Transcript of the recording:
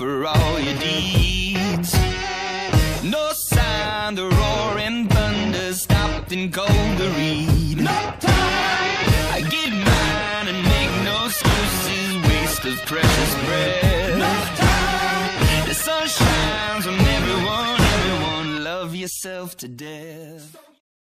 for all your deeds. No sign the roaring thunder stopped and cold to read. No time! I get mine and make no excuses, waste of precious breath. No time! The sun shines on everyone, everyone love yourself to death.